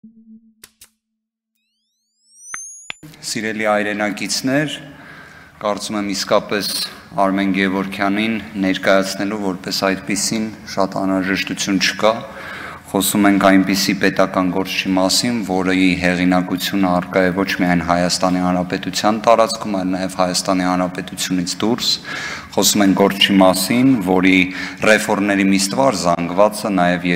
Սիրելի այրենակիցներ, կարծում եմ իսկապես Արմեն Գևորգյանին ներկայացնելու որպես այդպիսին շատ անհրաժեշտություն չկա, խոսում ենք այնպիսի պետական գործի մասին, որի հեղինակությունը առկա է ոչ միայն Հայաստանի Հանրապետության տարածքում, այլ նաև Հայաստանի Հանրապետությունից դուրս, խոսում ենք գործի մասին, որի ռեֆորմների միստվար զանգվածը նաև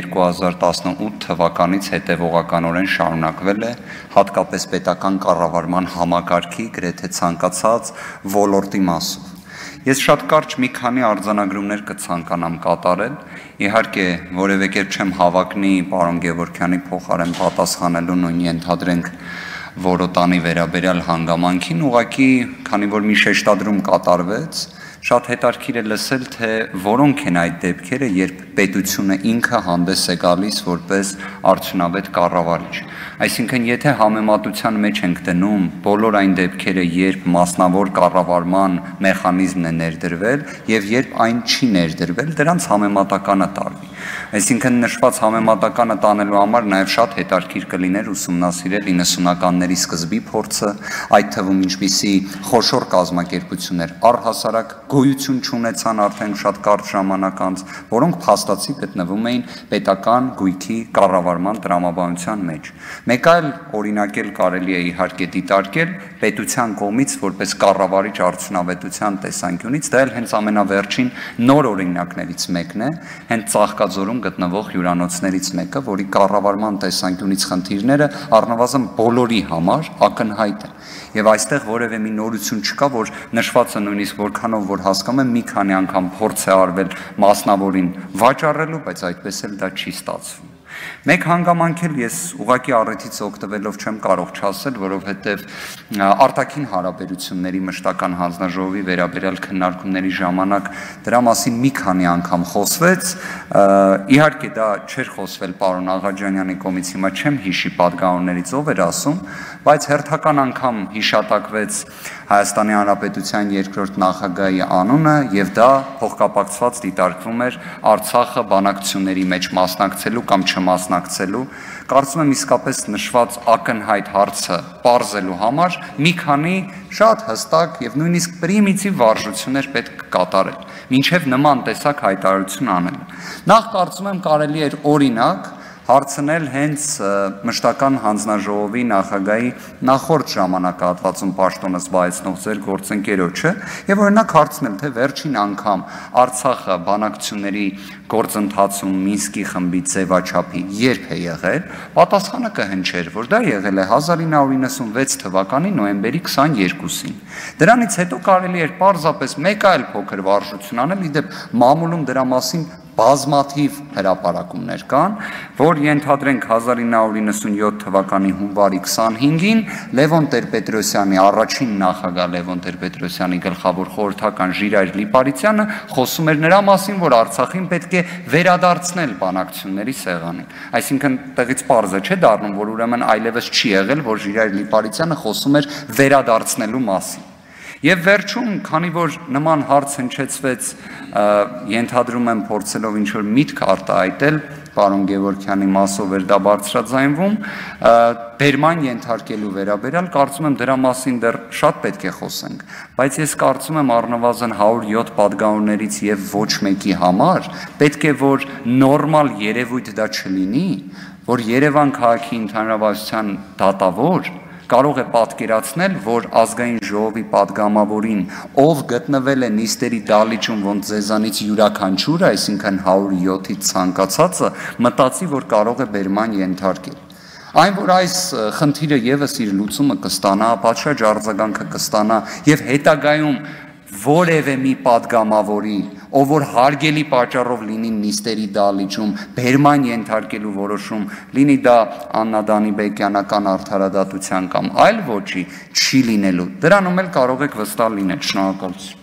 2018 թվականից հետևողականորեն շարունակվել է, հատկապես պետական կառավարման համակարգի գրեթե ցանկացած ոլորտի մասով։ Ես շատ կարճ մի քանի արձանագրումներ կցանկանամ կատարել, իհարկե որևէ կերպ չեմ հավակնի պարոն Գևորգյանի փոխարեն պատասխանելու նույն ենթադրենք որոտանի վերաբերյալ հանգամանքին, ուղղակի քանի որ մի շեշտադրում կատարվեց, շատ հետաքրքիր է լսել, թե որոնք են այդ դեպքերը, երբ պետությունը ինքը հանդես է գալիս որպես արդյունավետ կառավարիչ։ Այսինքն, եթե համեմատության մեջ ենք դնում բոլոր այն դեպքերը, երբ մասնավոր կառավարման մեխանիզմն է ներդրվել եւ երբ այն չի ներդրվել, դրանց համեմատականը տարվի։ Այսինքն, նշված համեմատականը տանելու համար նաև շատ հետաքրքիր կլիներ ուսումնասիրել 90-ականների սկզբի փորձը, այդ թվում ինչպիսի խոշոր կազմակերպություններ առհասարակ գոյություն չունեցան արդեն շատ կարճ ժամանակ անց, որոնք փաստացի գտնվում էին պետական գույքի կառավարման տրամաբանության մեջ։ Մեկ այլ օրինակել կարելի է իհարկե դիտարկել պետության կողմից որպես կառավարիչ արդյունավետության տեսանկյունից, դա էլ հենց ամենավերջին նոր օրինակներից մեկն է, հենց Ծաղկաձորում գտնվող հյուրանոցներից մեկը, որի կառավարման տեսանկյունից խնդիրները առնվազն բոլորի համար ակնհայտ են։ Եվ այստեղ որևէ մի նորություն չկա, որ նշվածը նույնիսկ որքանով որ հասկանում եմ մի քանի անգամ փորձ է արվել մասնավորին վաճառելու, բայց այդպես էլ դա չի ստացվում։ Մեկ հանգամանք էլ ես ուղղակի առիթից օգտվելով չեմ կարող չասել, որովհետև արտաքին հարաբերությունների մշտական հանձնաժողովի վերաբերյալ քննարկումների ժամանակ դրա մասին մի քանի անգամ խոսվեց, իհարկե դա չէր խոսվել պարոն Աղաջանյանի կողմից, հիմա չեմ հիշի պատգամավորներից ով էր ասում, բայց հերթական անգամ հիշատակվեց Հայաստանի Հանրապետության երկրորդ նախագահի անունը եւ դա փոխկապակցված դիտարկվում էր Արցախը բանակցությունների մեջ մասնակցելու կամ չմասնակցելու, կարծում եմ իսկապես նշված ակնհայտ հարցը պարզելու համար մի քանի շատ հստակ եւ նույնիսկ պրիմիտիվ վարժություններ պետք կատարել, մինչեւ նման տեսակ հայտարարություն անել։ Նախ կարծում եմ կարելի էր օրինակ հարցնել հենց մշտական հանձնաժողովի նախագահի նախորդ ժամանակահատվածում պաշտոնը զբաղեցնող ձեր գործընկերոջը եւ օրինակ հարցնել, թե վերջին անգամ Արցախը բանակցությունների գործընթացում Մինսկի խմբի ձևաչափի երբ է եղել, պատասխանը կհնչեր, որ դա եղել է 1996 թվականի նոյեմբերի 22-ին։ Դրանից հետո կարելի էր պարզապես մեկ այլ փոքր վարժություն անել, իդեպ մամուլում դրա մասին բազմաթիվ հրապարակումներ կան, որ ենթադրենք 1997 թվականի հունվարի 25-ին Լևոն Տեր-Պետրոսյանի առաջին նախագահ Լևոն Տեր-Պետրոսյանի գլխավոր խորհրդական Ժիրայր Լիպարիցյանը խոսում էր նրա մասին, որ Արցախին պետք է վերադարձնել բանակցությունների սեղանին։ Այսինքն տեղից պարզ է չէ դառնում, որ ուրեմն այլևս չի եղել, որ Ժիրայր Լիպարիցյանը խոսում էր վերադարձնելու մասին։ Եվ վերջում, քանի որ նման հարց հնչեցվեց, ենթադրում եմ փորձելով ինչ-որ միտք արտահայտել, պարոն Գևորգյանի մասով էր դա բարձրաձայնվում, բերման ենթարկելու վերաբերյալ, կարծում եմ դրա մասին դեռ շատ պետք է խոսենք, բայց ես կարծում եմ առնվազն 107 պատգամավորներից եւ ոչ մեկի համար պետք է որ նորմալ երևույթ դա չլինի, որ Երևան քաղաքի ընդհանրավարության դատավոր կարող է պատկերացնել, որ ազգային ժողովի պատգամավորին, ով գտնվել է նիստերի դահլիճում, ոնց ձեզանից յուրաքանչյուրը, այսինքն 107-ից ցանկացածը, մտածի, որ կարող է բերման ենթարկել։ Այն, որ այս խնդիրը եւս իր լուծումը կստանա, պատշաճ արձագանքը կստանա եւ հետագայում որևէ մի պատգամավորի, ով որ հարգելի պատճառով լինի նիստերի դահլիճում, բերման ենթարկելու որոշում, լինի դա Աննա Դանիբեկյանական արդարադատության կամ այլ ոչի, չի լինելու։ Դրանում էլ կարող եք վստահ լինել։ Շնորհակալություն։